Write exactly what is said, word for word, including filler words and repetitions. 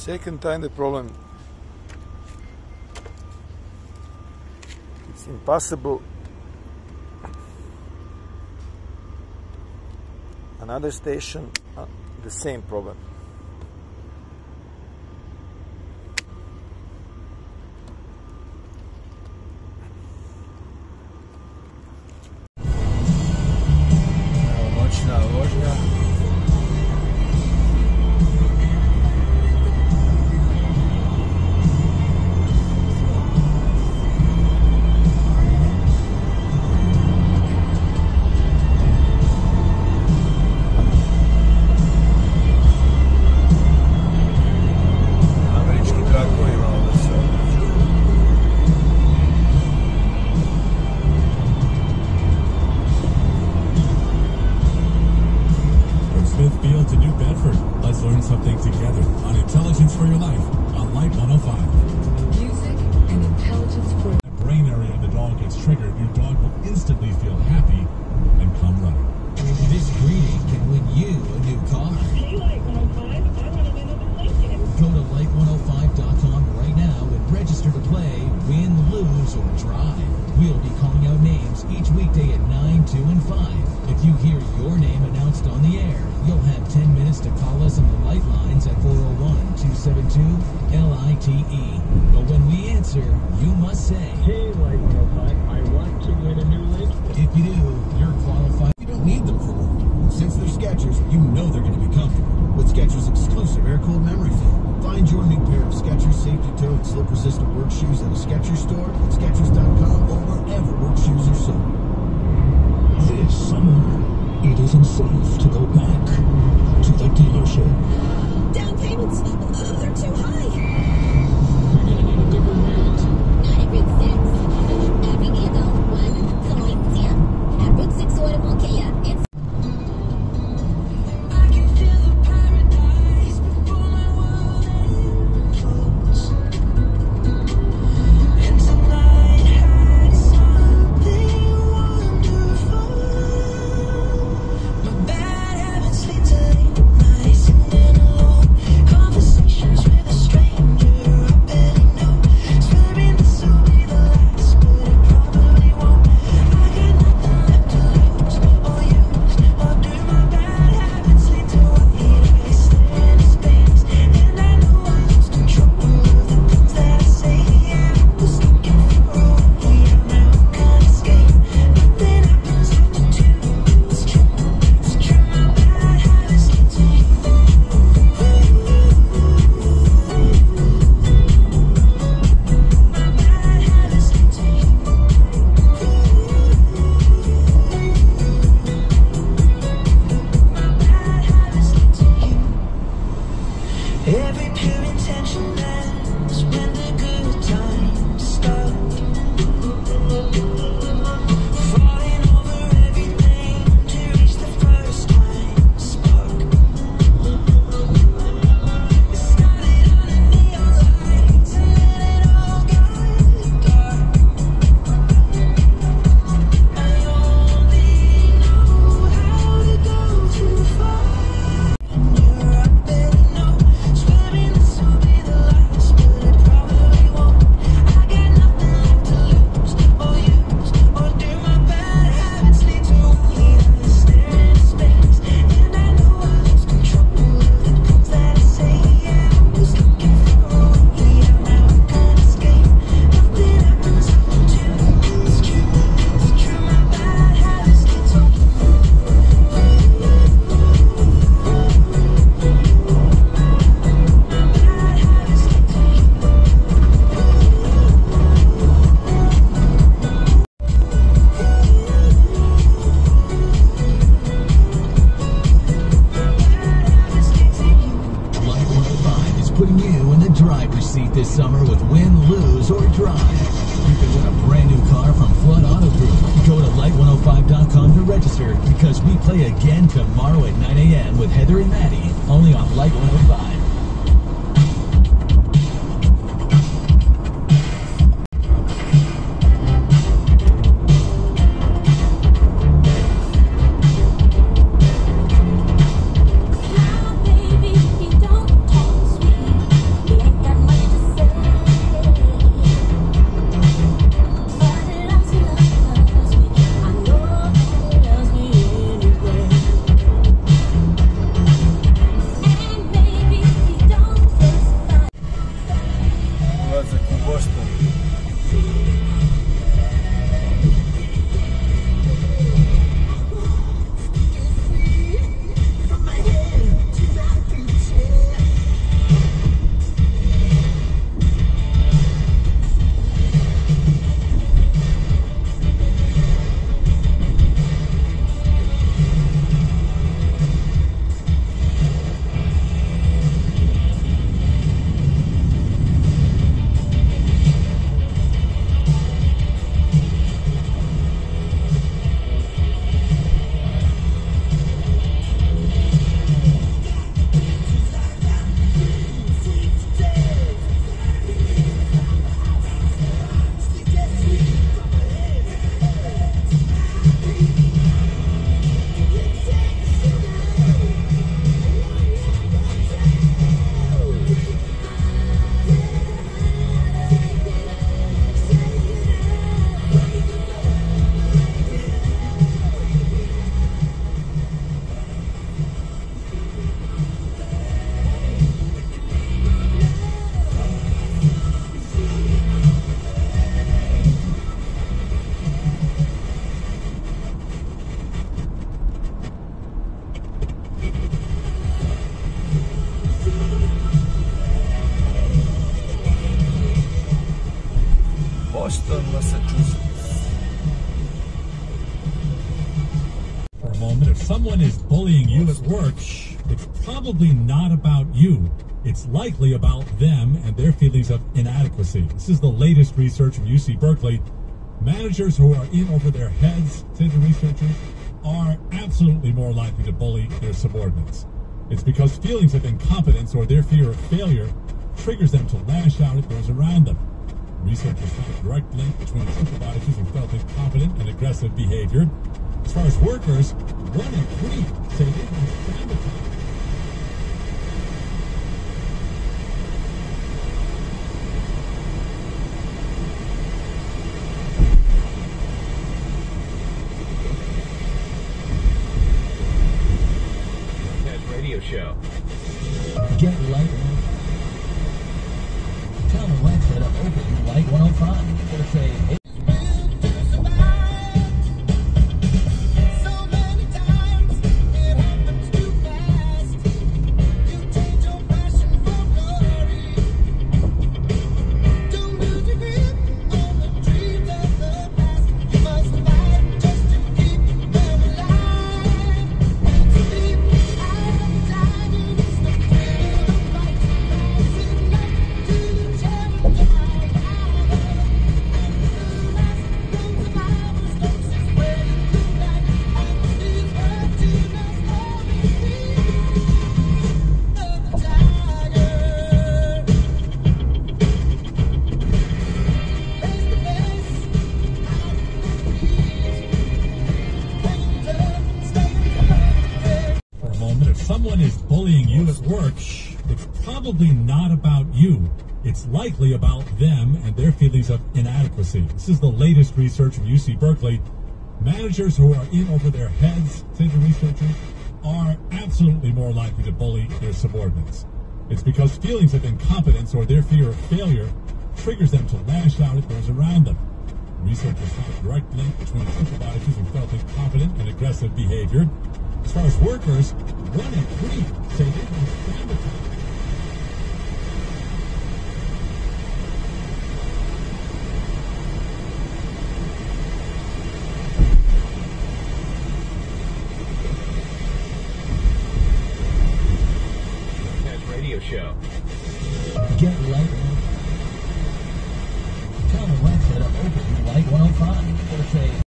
Second time the problem. It's impossible. Another station, uh, the same problem. Noćna vožnja. Smithfield to New Bedford. Let's learn something together on Intelligence for Your Life on Light one oh five. Music and intelligence for The brain area of the dog gets triggered, your dog will instantly feel happy and come running. This greeting can win you a new car. Hey, Light one oh five, I want to win a new Lincoln. Go to light one oh five dot com right now and register to play, win, lose, or drive. We'll be calling out names each weekday at nine, two, and five. If you hear your name announced on the air, you'll have ten minutes to call us on the light lines at four oh one, two seven two, L I T E. But when we answer, you must say, Hey, Light one oh five, I want to win a new Lincoln. if you do, you're qualified. You don't need them for work. Since they're Skechers, you know they're going to be comfortable. With Skechers' exclusive air-cooled memory foam. Find your new pair of Skechers safety toe and slip-resistant work shoes at a Skechers store, Skechers dot com, or wherever work shoes are sold. This summer, it isn't safe to go back to the dealership. Down payments, uh, they're too high. You're gonna need a bigger rent. Not at Route six. Every vehicle, one going down. At Route six Automall Kia, it's... I can feel the paradise before my world implodes. And tonight had something wonderful. My bad habits lead to late nights and then alone conversations with a stranger I barely know. Swearing this will be the last, but it probably won't. I got nothing left to lose or use or do. My bad habits lead to white lies, stare into space, and I know I lose control of the things that I say. I was looking for a way out, now I can't escape. Nothing happens after two. It's true, it's true. My bad habits lead to you. My bad habits lead to you. My bad habits lead to you. Every pure intention ends when the good times start. Falling over everything to reach the first time spark. It started under neon lights and then it all got dark. I only know how to go too far. You're up and know, swearing this will be the last, but it probably won't. I got nothing left to lose or use or do. My bad habits lead to white eyes, stare into space, and I know I lose control of the things that I say. I was looking for a way out, now I can't escape. Nothing happens after two. It's true, it's true. My bad habits lead to you. Light one oh five is putting you in the driver's seat this summer with win, lose, or drive. You can win a brand new car from Flood Auto Group. Go to light one oh five dot com to register because we play again tomorrow at nine a m with Heather and Maddie, only on Light one oh five. Now, baby, you don't talk sweet. someone is bullying you at work, it's probably not about you. It's likely about them and their feelings of inadequacy. This is the latest research from U C Berkeley. Managers who are in over their heads, say the researchers, are absolutely more likely to bully their subordinates. It's because feelings of incompetence or their fear of failure triggers them to lash out at those around them. Researchers found a direct link between supervisors who felt incompetent and aggressive behavior. As far as workers, one in three say they were traumatized. Radio show. Get light. Tell them when to open Light one oh five. Or say, hey. Someone is bullying you at work, it's probably not about you. It's likely about them and their feelings of inadequacy. This is the latest research from U C Berkeley. Managers who are in over their heads, say the researchers, are absolutely more likely to bully their subordinates. It's because feelings of incompetence or their fear of failure triggers them to lash out at those around them. Researchers found a direct link between supervisors who felt incompetent and aggressive behavior. As far as workers, one in three say they were traumatized. Radio show. Get light. Tell them when to open Light one oh five. Or say,